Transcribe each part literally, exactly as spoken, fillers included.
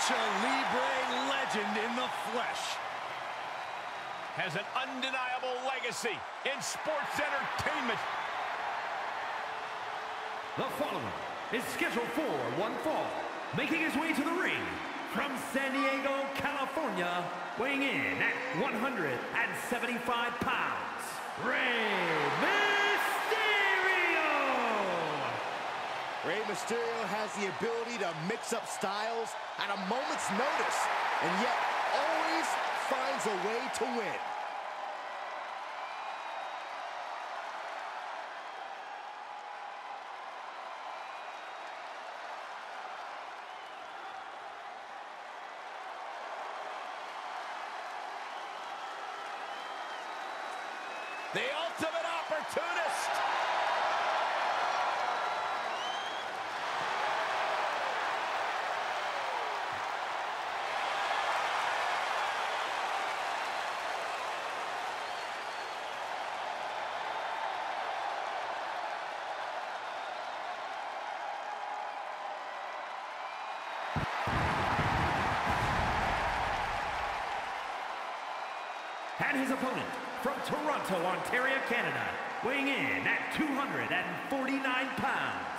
Lucha Libre legend in the flesh. Has an undeniable legacy in sports entertainment. The following is scheduled for one fall, making his way to the ring from San Diego, California, weighing in at one hundred seventy-five pounds, Rey Mysterio! Rey Mysterio has the ability to mix up styles at a moment's notice, and yet always finds a way to win. The ultimate opportunist. And his opponent, from Toronto, Ontario, Canada, weighing in at two hundred forty-nine pounds,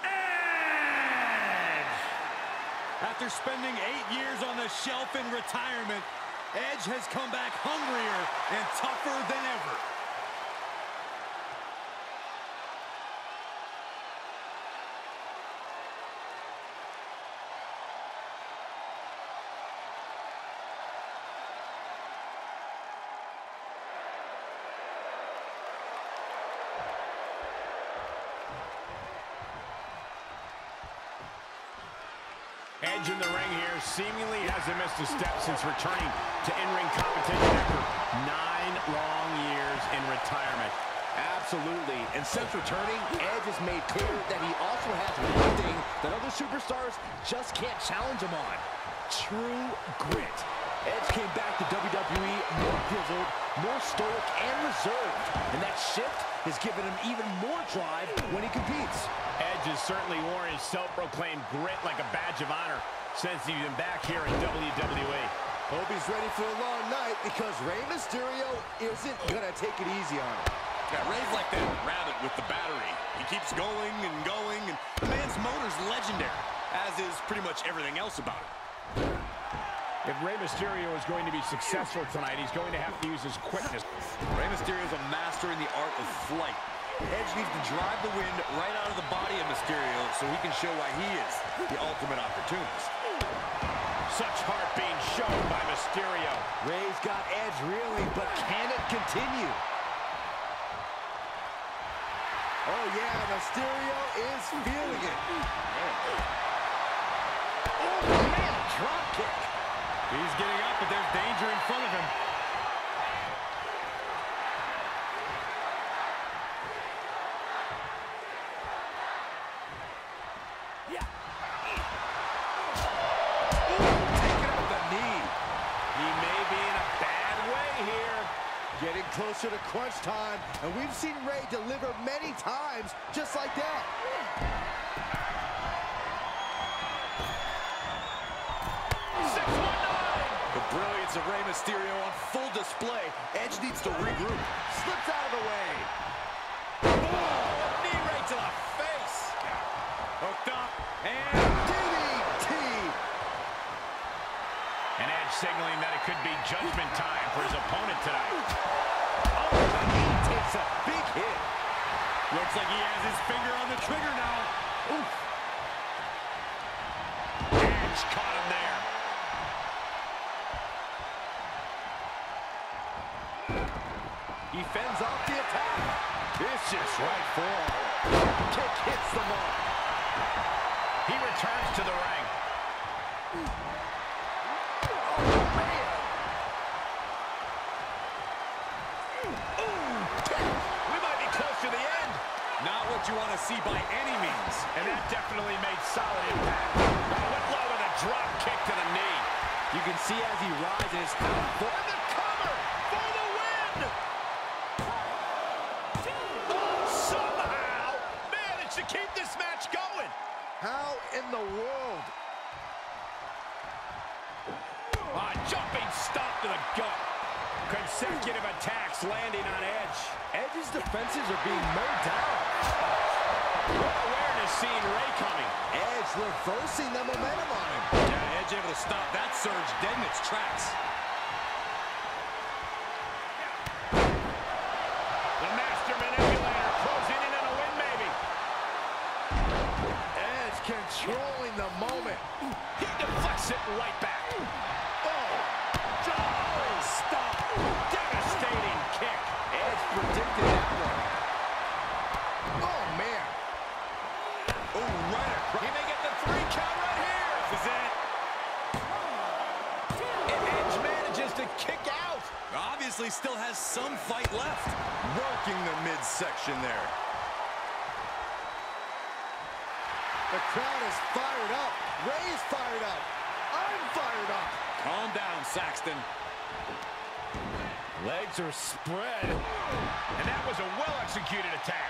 Edge! After spending eight years on the shelf in retirement, Edge has come back hungrier and tougher than ever. Edge in the ring here seemingly hasn't missed a step since returning to in-ring competition after nine long years in retirement. Absolutely, and since returning, Edge has made clear that he also has one thing that other superstars just can't challenge him on: true grit. Edge came back to W W E more grizzled, more stoic, and reserved, and that shift has given him even more drive when he competes. Edge has certainly worn his self-proclaimed grit like a badge of honor since he's been back here in W W E. Hope he's ready for a long night, because Rey Mysterio isn't gonna take it easy on him. Yeah, Rey's like that rabbit with the battery. He keeps going and going, and the man's motor's legendary, as is pretty much everything else about it. If Rey Mysterio is going to be successful tonight, he's going to have to use his quickness. Rey Mysterio's a master in the art of flight. Edge needs to drive the wind right out of the body of Mysterio so he can show why he is the ultimate opportunist. Such heart being shown by Mysterio. Rey's got Edge reeling, but can it continue? Oh yeah, Mysterio is feeling it. Oh man, drop kick. He's getting up, but there's danger in front of him. Yeah. Ooh, taking out the knee. He may be in a bad way here. Getting closer to crunch time, and we've seen Rey deliver many times just like that. The brilliance of Rey Mysterio on full display. Edge needs to regroup. Slips out of the way. Oh, knee right to the face. Hooked up, and D D T. And Edge signaling that it could be judgment time for his opponent tonight. Oh, he takes a big hit. looks like he has his finger on the trigger now. Oof. Edge caught him there. He fends off the attack. Vicious right forearm. Kick hits the mark. He returns to the ring. Oh, man. Ooh, We might be close to the end. Not what you want to see by any means. And that definitely made solid impact. Oh, went low with a drop kick to the knee. You can see as he rises. For the cover! For the win! Oh, somehow managed to keep this match going. How in the world? jumping stomp to the gut. Consecutive attacks landing on Edge. Edge's defenses are being mowed down. What awareness seeing Rey coming. Edge reversing the momentum on him. Yeah, Edge able to stop that surge dead in its tracks. The master manipulator closing in on a win, maybe. Edge controlling the moment. He deflects it right back. Oh, Oh, stop. Devastating kick. Edge predicted that one. Oh, man. Oh, right across. He may get the three count right here. This is it. And Edge manages to kick out. Obviously still has some fight left. Working the midsection there. The crowd is fired up. Rey is fired up. I'm fired up. Calm down, Saxton. Legs are spread. And that was a well-executed attack.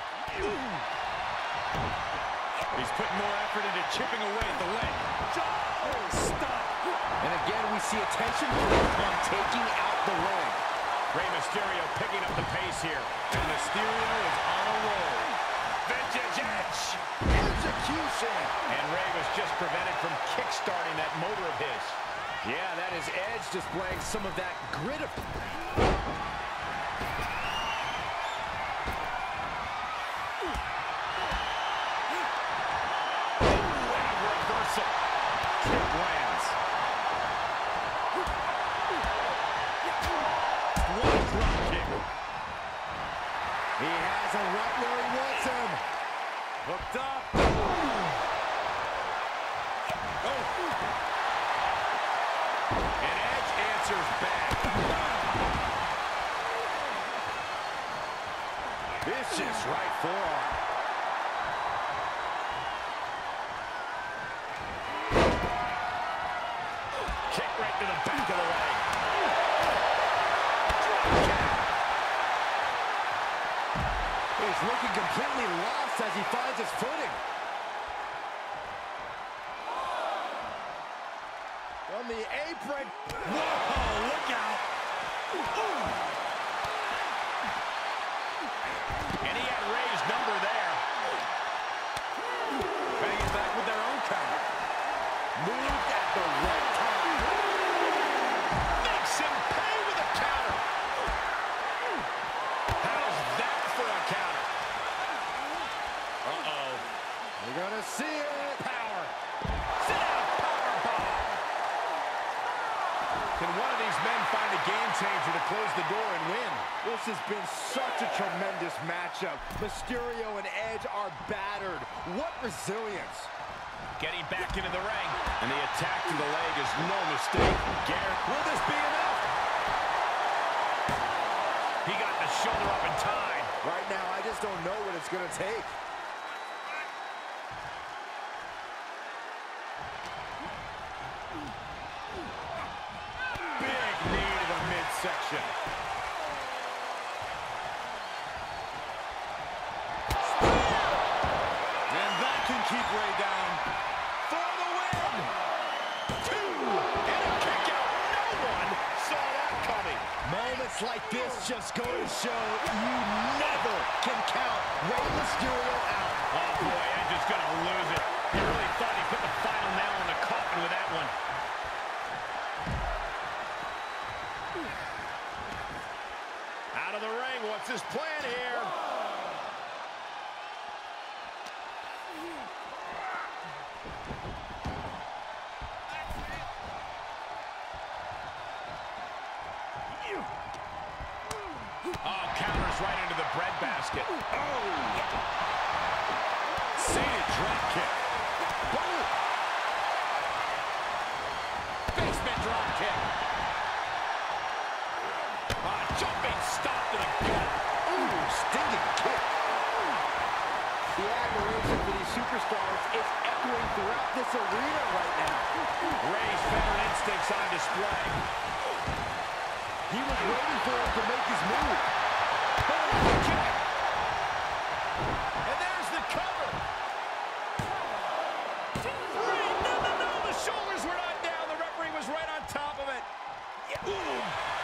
He's putting more effort into chipping away at the leg. Oh, stop. And again, we see attention on taking out the leg. Rey Mysterio picking up the pace here. And Mysterio is on a roll. Vintage Edge. Execution. And Rey was just prevented from kick-starting that motor of his. Yeah, that is Edge displaying some of that grit of... Reversal. Kick lands. What a drop kick. He has him right where he wants him. Hooked up. And Edge answers back. Vicious right forearm. Kick right to the back of the leg. He's looking completely lost as he finds his footing. From the apron. Whoa, look out. And he had Rey's number there. Banging back with their own counter. Moved at the right time. Makes him pay with a counter. How's that for a counter? Uh-oh. We're gonna see it. Power. Sit down, power bomb. Can one of these men find a game changer to close the door and win? This has been such a tremendous matchup. Mysterio and Edge are battered. What resilience. Getting back into the ring. And the attack to the leg is no mistake. Garrett, will this be enough? He got the shoulder up in time. Right now, I just don't know what it's gonna take. Big knee to the midsection. And that can keep Rey down. For the win! Two! And a kick out. No one saw that coming. Moments like this just go to show you never can count Rey Mysterio out. Oh boy, Edge is gonna lose it. He really thought he put the final nail in the coffin with that one. Out of the ring, what's his plan here? Oh, counters right into the breadbasket. Oh! Seated drop kick. Boom! Basement drop kick. Ah, jumping stop to the gut. Ooh, stinging kick. The admiration for these superstars is echoing throughout this arena right now. Rey's veteran instincts on display. He was waiting for him to make his move. Boom! Kick. And there's the cover. Three. No, no, no. The shoulders were not down. The referee was right on top of it. Ooh.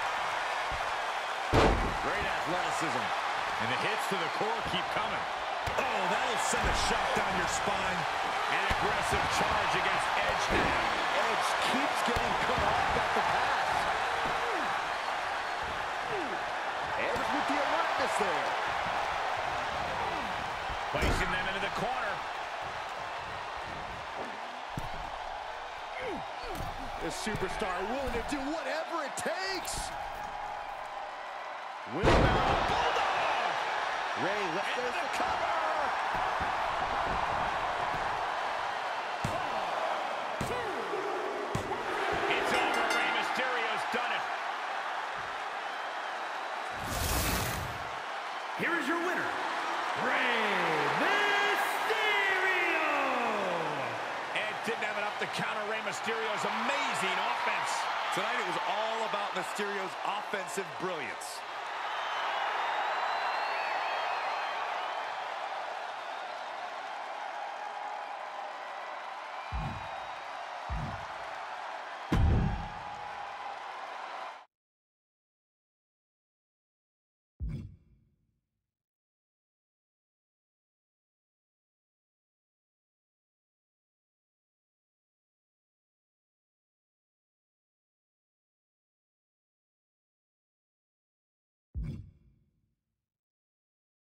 Great athleticism. And the hits to the core keep coming. Oh, that'll send a shot down your spine. An aggressive charge against Edge now. Edge keeps getting cut off at the pass. Edge with the alertness there. Placing them into the corner. The superstar willing to do whatever it takes. Wheelbarrow Bulldog. Rey, there's the cover. It's over. Rey Mysterio's done it. Here is your winner, Rey Mysterio! Ed didn't have enough to counter Rey Mysterio's amazing offense. Tonight it was all about Mysterio's offensive brilliance.